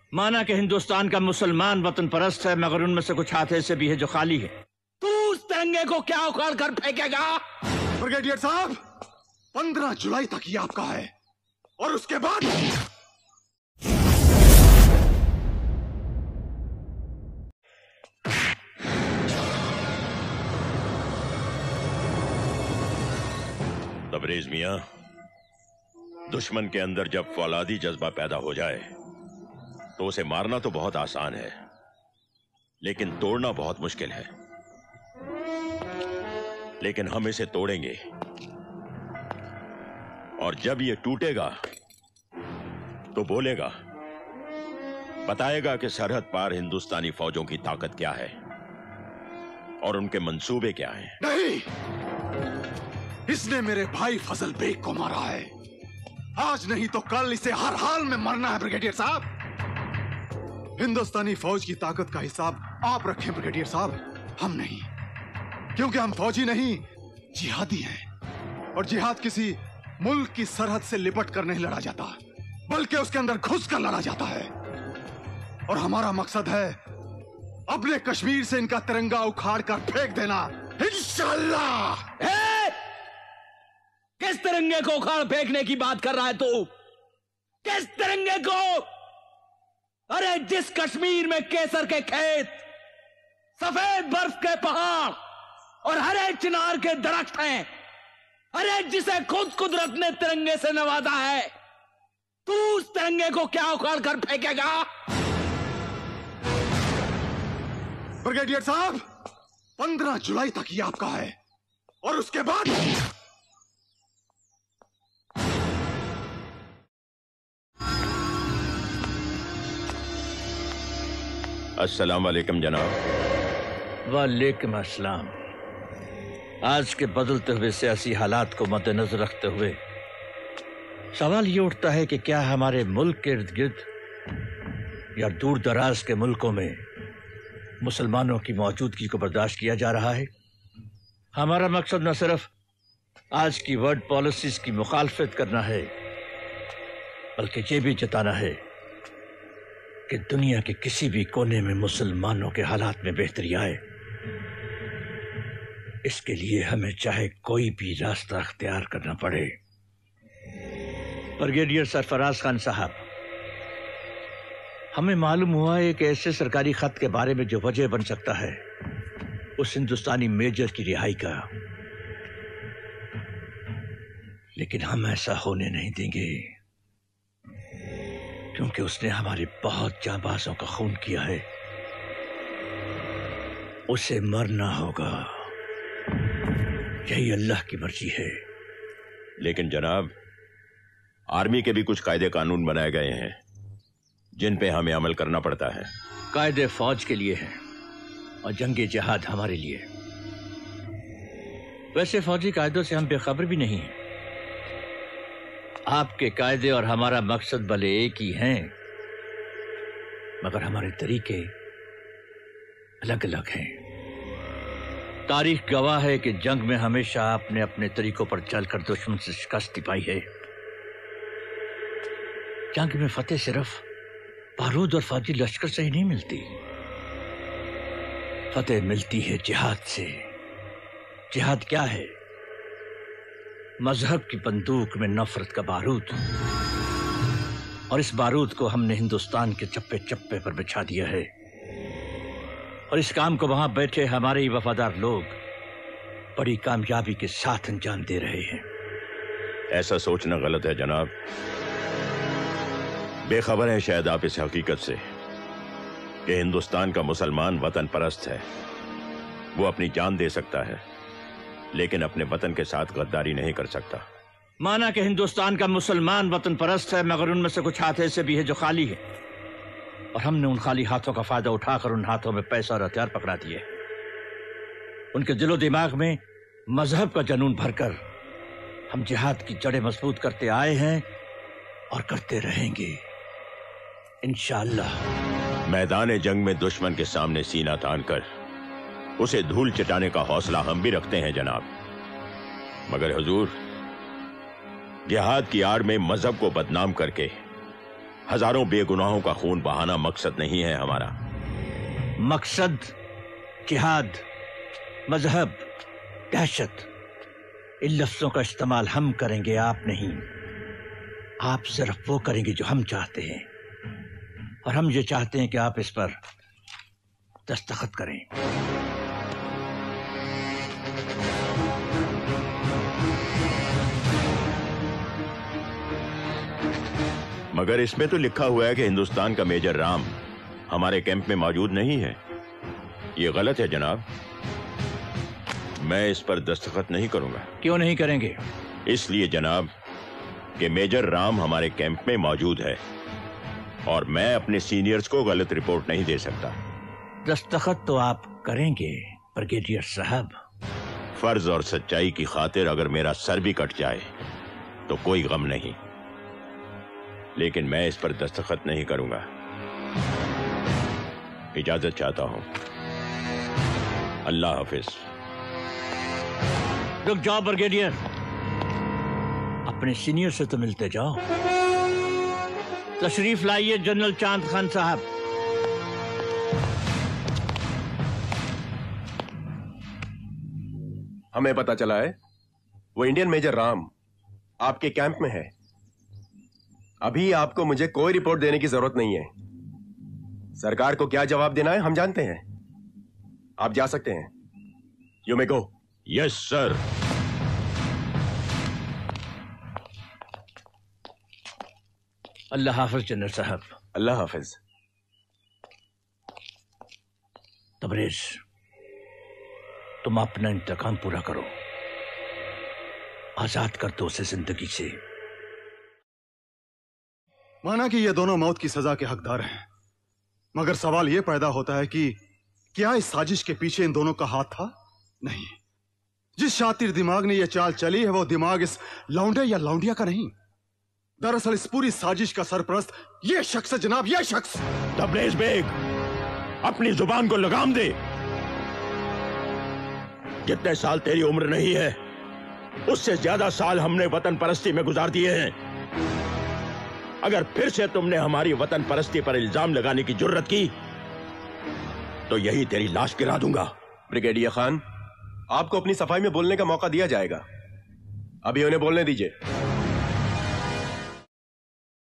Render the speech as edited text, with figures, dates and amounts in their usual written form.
माना कि हिंदुस्तान का मुसलमान वतन परस्त है, मगर उनमें से कुछ हाथ ऐसे भी है जो खाली है। तू उस तिरंगे को क्या उखाड़ कर फेंकेगा? ब्रिगेडियर साहब, 15 जुलाई तक ये आपका है और उसके बाद तबरेज मियां, दुश्मन के अंदर जब फौलादी जज्बा पैदा हो जाए तो उसे मारना तो बहुत आसान है, लेकिन तोड़ना बहुत मुश्किल है। लेकिन हम इसे तोड़ेंगे, और जब ये टूटेगा तो बोलेगा, बताएगा कि सरहद पार हिंदुस्तानी फौजों की ताकत क्या है और उनके मंसूबे क्या हैं। नहीं, इसने मेरे भाई फजल बेग को मारा है। आज नहीं तो कल इसे हर हाल में मरना है ब्रिगेडियर साहब। हिंदुस्तानी फौज की ताकत का हिसाब आप रखें ब्रिगेडियर साहब, हम नहीं, क्योंकि हम फौजी नहीं, जिहादी हैं। और जिहाद किसी मुल्क की सरहद से लिपट कर नहीं लड़ा जाता, बल्कि उसके अंदर घुस कर लड़ा जाता है। और हमारा मकसद है अपने कश्मीर से इनका तिरंगा उखाड़ कर फेंक देना, इंशाअल्लाह। किस तिरंगे को उखाड़ फेंकने की बात कर रहा है तू? किस तिरंगे को? अरे जिस कश्मीर में केसर के खेत, सफेद बर्फ के पहाड़ और हरे चिनार के दरख्त हैं, अरे जिसे खुद कुदरत ने तिरंगे से नवाजा है, तू उस तिरंगे को क्या उखाड़ कर फेंकेगा? ब्रिगेडियर साहब, 15 जुलाई तक ये आपका है और उसके बाद अस्सलाम वालेकुम जनाब। वालेकुम अस्सलाम। आज के बदलते हुए सियासी हालात को मद्देनजर रखते हुए सवाल ये उठता है कि क्या हमारे मुल्क के इर्द गिर्द या दूर दराज के मुल्कों में मुसलमानों की मौजूदगी को बर्दाश्त किया जा रहा है? हमारा मकसद न सिर्फ आज की वर्ल्ड पॉलिसीज की मुखालफत करना है, बल्कि ये भी जताना है कि दुनिया के किसी भी कोने में मुसलमानों के हालात में बेहतरी आए। इसके लिए हमें चाहे कोई भी रास्ता अख्तियार करना पड़े। ब्रिगेडियर सरफराज खान साहब, हमें मालूम हुआ है कि ऐसे सरकारी खत के बारे में जो वजह बन सकता है उस हिंदुस्तानी मेजर की रिहाई का, लेकिन हम ऐसा होने नहीं देंगे, क्योंकि उसने हमारे बहुत जांबाजों का खून किया है। उसे मरना होगा, यही अल्लाह की मर्जी है। लेकिन जनाब, आर्मी के भी कुछ कायदे कानून बनाए गए हैं जिन पे हमें अमल करना पड़ता है। कायदे फौज के लिए हैं और जंगे जिहाद हमारे लिए। वैसे फौजी कायदों से हम बेखबर भी नहीं हैं। आपके कायदे और हमारा मकसद भले एक ही हैं, मगर हमारे तरीके अलग अलग हैं। तारीख गवाह है कि जंग में हमेशा आपने अपने तरीकों पर चलकर दुश्मन से शिकस्त पाई है। जंग में फतेह सिर्फ बारूद और फौजी लश्कर से ही नहीं मिलती, फतेह मिलती है जिहाद से। जिहाद क्या है? मजहब की बंदूक में नफरत का बारूद, और इस बारूद को हमने हिंदुस्तान के चप्पे चप्पे पर बिछा दिया है, और इस काम को वहां बैठे हमारे ही वफादार लोग बड़ी कामयाबी के साथ अंजाम दे रहे हैं। ऐसा सोचना गलत है जनाब। बेखबर है शायद आप इस हकीकत से कि हिंदुस्तान का मुसलमान वतन परस्त है। वो अपनी जान दे सकता है, लेकिन अपने वतन के साथ गद्दारी नहीं कर सकता। माना कि हिंदुस्तान का मुसलमान वतन परस्त है, मगर उनमें से कुछ हाथ ऐसे भी है जो खाली है, और हमने उन खाली हाथों का फायदा उठाकर उन हाथों में पैसा और हथियार पकड़ा दिए। उनके दिलो दिमाग में मजहब का जुनून भरकर हम जिहाद की जड़ें मजबूत करते आए हैं और करते रहेंगे इंशाअल्लाह। मैदान जंग में दुश्मन के सामने सीना तान कर उसे धूल चटाने का हौसला हम भी रखते हैं जनाब, मगर हुजूर, जिहाद की आड़ में मजहब को बदनाम करके हजारों बेगुनाहों का खून बहाना मकसद नहीं है हमारा। मकसद जिहाद, मजहब, दहशत, इन लफ्जों का इस्तेमाल हम करेंगे, आप नहीं। आप सिर्फ वो करेंगे जो हम चाहते हैं, और हम ये चाहते हैं कि आप इस पर दस्तखत करें। मगर इसमें तो लिखा हुआ है कि हिंदुस्तान का मेजर राम हमारे कैंप में मौजूद नहीं है। ये गलत है जनाब। मैं इस पर दस्तखत नहीं करूंगा। क्यों नहीं करेंगे? इसलिए जनाब कि मेजर राम हमारे कैंप में मौजूद है और मैं अपने सीनियर्स को गलत रिपोर्ट नहीं दे सकता। दस्तखत तो आप करेंगे ब्रिगेडियर साहब। फर्ज और सच्चाई की खातिर अगर मेरा सर भी कट जाए तो कोई गम नहीं, लेकिन मैं इस पर दस्तखत नहीं करूंगा। इजाजत चाहता हूं। अल्लाह हाफिज। रुक जाओ ब्रिगेडियर, अपने सीनियर से तो मिलते जाओ। तशरीफ लाइए जनरल चांद खान साहब। हमें पता चला है वो इंडियन मेजर राम आपके कैंप में है। अभी आपको मुझे कोई रिपोर्ट देने की जरूरत नहीं है। सरकार को क्या जवाब देना है हम जानते हैं। आप जा सकते हैं। You may go. Yes sir. अल्लाह हाफिज जनरल साहब। अल्लाह हाफिज। तबरेज, तुम अपना इंतकाम पूरा करो, आजाद कर दो उसे जिंदगी से। माना कि ये दोनों मौत की सजा के हकदार हैं, मगर सवाल यह पैदा होता है कि क्या इस साजिश के पीछे इन दोनों का हाथ था? नहीं। जिस शातिर दिमाग ने यह चाल चली है वो दिमाग इस लौंडे या लौंडिया का नहीं। दरअसल इस पूरी साजिश का सरपरस्त यह शख्स है जनाब, यह शख्स। तबरेज बेग, अपनी जुबान को लगाम दे। जितने साल तेरी उम्र नहीं है उससे ज्यादा साल हमने वतन परस्ती में गुजार दिए हैं। अगर फिर से तुमने हमारी वतन परस्ती पर इल्जाम लगाने की जुर्रत की तो यही तेरी लाश गिरा दूंगा। ब्रिगेडियर खान, आपको अपनी सफाई में बोलने का मौका दिया जाएगा। अभी उन्हें बोलने दीजिए।